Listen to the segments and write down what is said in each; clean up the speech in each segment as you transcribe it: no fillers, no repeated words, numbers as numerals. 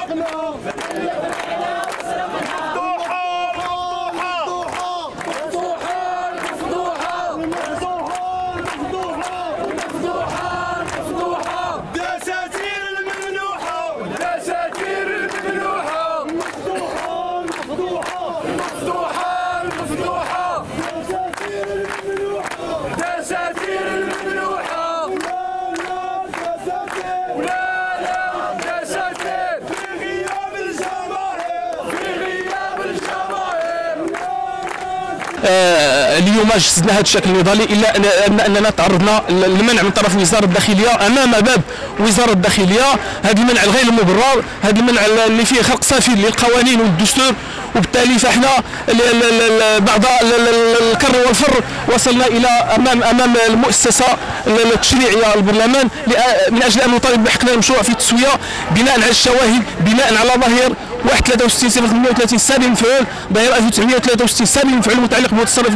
اليوم جسدنا هذا الشكل النضالي الا اننا تعرضنا للمنع من طرف وزاره الداخليه امام باب وزاره الداخليه. هذا المنع الغير مبرر، هذا المنع اللي فيه خلق سفير للقوانين والدستور، وبالتالي فاحنا بعد الكر والفر وصلنا الى امام المؤسسه التشريعيه البرلمان من اجل ان نطالب بحقنا المشروع في التسويه بناء على الشواهد، بناء على ظاهر 61/38 سابع مفعول ظاهر 1963 سابع مفعول المتعلق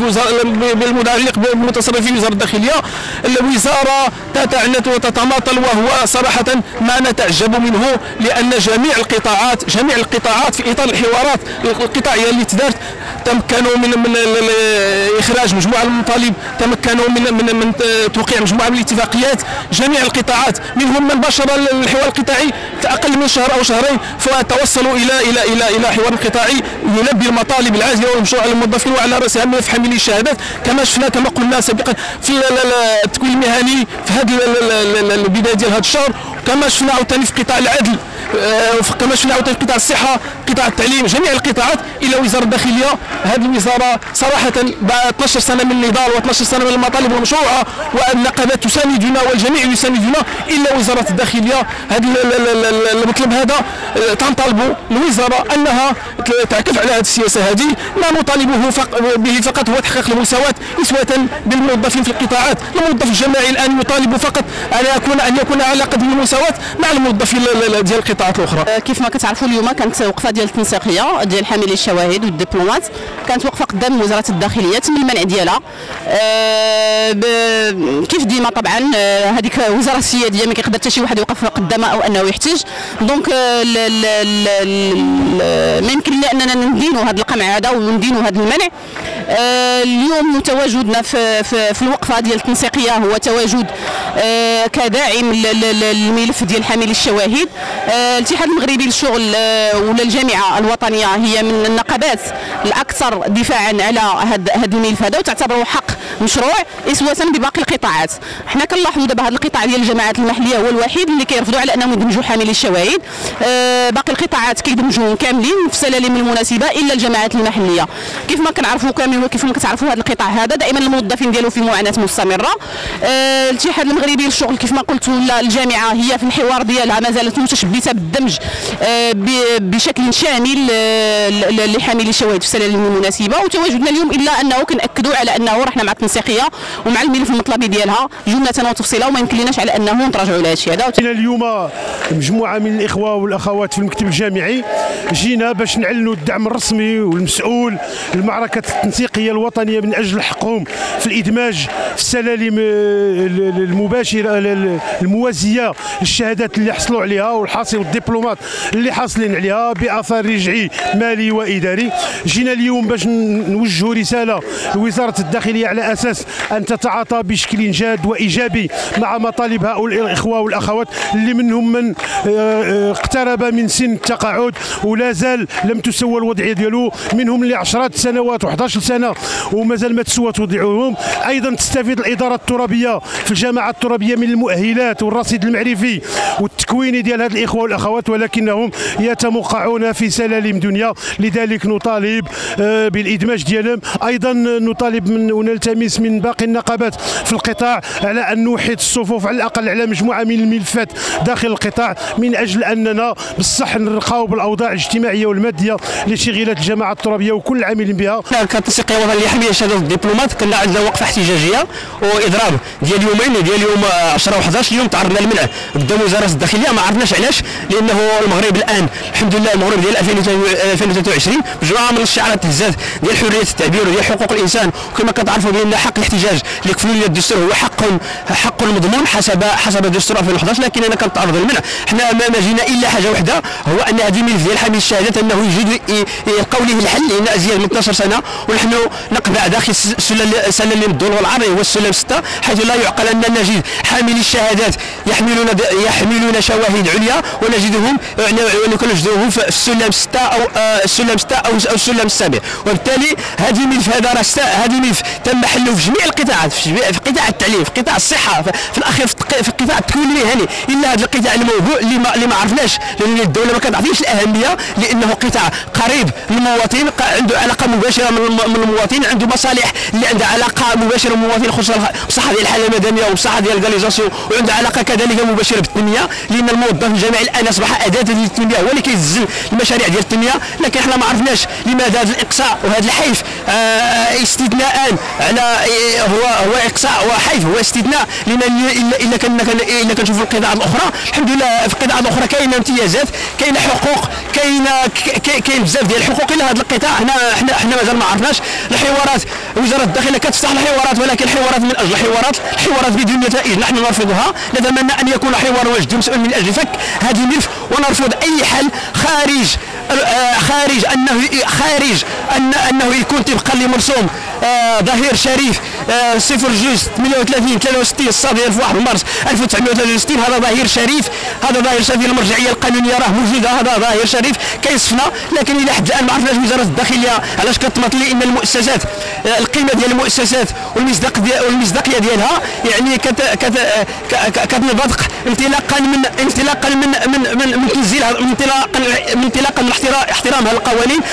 بمتصرفي وزاره الداخليه. الوزاره تتعنت وتتماطل، وهو صراحه ما نتعجب منه، لان جميع القطاعات في اطار الحوارات القطاعيه اللي تدارت تمكنوا من اخراج مجموعه من المطالب، تمكنوا من توقيع مجموعه من الاتفاقيات. جميع القطاعات منهم من باشر الحوار القطاعي اقل من شهر او شهرين، فتوصلوا الى حوار قطاعي يلبي المطالب العاجله والمشروع على الموظفين، وعلى راسها ملف حاملي الشهادات كما شفنا كما قلنا سابقا في التكوين المهني في هذه البدايه ديال هذا الشهر، كما شفنا عاوتاني في قطاع العدل، كما شفنا عاوتاني في قطاع الصحه، قطاع التعليم، جميع القطاعات الى وزاره الداخليه. هذه الوزاره صراحه بعد 12 سنه من النضال و12 سنه من المطالب المشروعه والنقابات تساندنا والجميع يساندنا الا وزاره الداخليه. هذا المطلب هذا تنطالب الوزاره انها تعكف على هذه السياسه هذه. لا نطالبه به فقط هو تحقيق المساواه اسوه بالموظفين في القطاعات. الموظف الجماعي الان يطالب فقط ان يكون على قدر المساواه مع الموظفين ديال القطاعات الاخرى. كيف ما كتعرفوا اليوم كانت وقفه ديال التنسيقيه ديال حاملي الشواهد والدبلومات، كانت وقفه قدام وزاره الداخليه تم المنع ديالها. كيف ديما طبعا هذيك وزاره السياديه ما كيقدر حتى شي واحد يوقف قدامها او انه يحتج، دونك ما يمكن لنا اننا ندينوا هذا القمع هذا وندينوا هذا المنع. اليوم تواجدنا في الوقفه ديال التنسيقيه هو تواجد كداعم للملف ديال حاملي الشواهد. الاتحاد المغربي للشغل ولا الجامعه الوطنيه هي من النقابات الاكثر دفاعا على هذا الملف هذا، وتعتبره حق مشروع اسوه بباقي القطاعات. حنا كنلاحظوا دابا هذا القطاع ديال الجماعات المحليه هو الوحيد اللي كيرفضوا على انهم يدمجوا حاملي الشواهد. باقي القطاعات كيدمجوهم كاملين في السلالم المناسبه الا الجماعات المحليه. كيف ما كنعرفوا كاملين وكيف ما كتعرفوا هذا القطاع هذا دائما الموظفين ديالو في معاناه مستمره. الاتحاد المغربي للشغل كيف ما قلت ولا الجامعه هي في الحوار ديالها ما زالت متشبثه بالدمج بشكل شامل لحاملي الشواهد في السلالم المناسبه. وتواجدنا اليوم الا انه كنأكدوا على انه رحنا مع التنسيقيه ومع الملف المطلبي ديالها جمله وتفصيلا، وما يمكن لناش على انه نتراجعوا لهذا الشيء هذا. اليوم مجموعه من الاخوه والاخوات في المكتب الجامعي جينا باش نعلنوا الدعم الرسمي والمسؤول للمعركه التنسيقيه الوطنيه من اجل حقهم في الادماج في السلالم المباشره الموازيه للشهادات اللي حصلوا عليها والحاصل والدبلومات اللي حاصلين عليها باثار رجعي مالي واداري. جينا اليوم باش نوجهوا رساله لوزاره الداخليه على اساس ان تتعاطى بشكل جاد وايجابي مع مطالب هؤلاء الاخوه والاخوات اللي منهم من اقترب من سن التقاعد ولا زال لم تسوى الوضعيه ديالو، منهم اللي 10 سنوات و11 سنه ومازال ما تسوت وضعهم. ايضا تستفيد الاداره الترابيه في الجماعه الترابيه من المؤهلات والرصيد المعرفي والتكويني ديال هاد الاخوه والاخوات، ولكنهم يتموقعون في سلالم دنيا، لذلك نطالب بالادماج ديالهم. ايضا نطالب ونلتمس من باقي النقابات في القطاع على ان نوحد الصفوف على الاقل على مجموعه من الملفات داخل القطاع من اجل اننا بالصح نرقاو بالاوضاع الاجتماعيه والماديه لشغيلات الجماعه الترابيه وكل العاملين بها. كانت التنسيقيه الوطنيه اللي يحمي شهاده الدبلومات كنا عندنا وقفه احتجاجيه واضراب ديال يومين، ديال يوم 10 و11 اليوم تعرضنا للمنع قدام وزاره الداخليه. ما عرفناش علاش، لانه المغرب الان الحمد لله المغرب ديال 2023 مجموعه من الشعارات التهزات ديال حريه التعبير وديال حقوق الانسان، وكما كتعرفوا بان حق الاحتجاج اللي كفلوا لنا الدستور هو حق مضمون حسب الدستور 2011، لكن انا كنتعرض للمنع. حنا ما جينا الا حاجه وحده، هو ان هذه الملف ديال حامل الشهادات انه يجد يلقاو ليه الحل، لان ازيد من 12 سنه ونحن نقبع داخل سلم الدول والعرض هو السلم 6، حيث لا يعقل ان نجد حاملي الشهادات يحملون شواهد عليا ونجدهم نجدهم في السلم 6 او السلم 6 او السلم السابع. وبالتالي هذه ملف تم حله في جميع القطاعات، في قطاع التعليم، في قطاع الصحه، في الاخير في قطاع التكوين المهني، الا هذا القطاع الموضوع اللي ما عرفناش، لان الدوله ما كتعطيش الاهميه، لانه قطاع قريب للمواطن، عنده علاقه مباشره من المواطن، عنده مصالح اللي عندها علاقه مباشره بالمواطن، خصوصا الصحه ديال الحاله المدنيه والصحه ديال الغاليزاسيون، وعنده علاقه كذلك مباشره بالتنميه، لان الموظف الجامعي الان اصبح اداه للتنميه، هو اللي كيزل المشاريع ديال التنميه. لكن احنا ما عرفناش لماذا هذا الاقصاء وهذا الحيف استثناء على هو اقصاء وحيف هو استثناء، لان الا كنشوفوا القطاعات الاخرى الحمد لله في القطاعات الاخرى كاينه امتيازات، كاينه حقوق، كاين بزاف ديال الحقوق. الا هذا القطاع حنا مازال ما عرفناش. الحوارات وزاره الداخليه كتفتح الحوارات، ولكن الحوارات من اجل الحوارات بدون نتائج نحن نرفضها. نتمنى ان يكون حوار واجد مسؤول من اجل فك هذه الملف، ونرفض اي حل انه يكون طبقا لمرسوم ظهير شريف 02/38/63 الصادر في 1 مارس 1963. هذا ظهير شريف، هذا ظهير شريف المرجعيه القانونيه راه موجوده، هذا ظهير شريف كيصفنا. لكن الى حد الان ما عرفناش وزاره الداخليه علاش كتماطل، لان المؤسسات القيمه ديال المؤسسات والمصداقيه ديالها يعني كتنبثق انطلاقا من تنزيل انطلاقا من احترامها للقوانين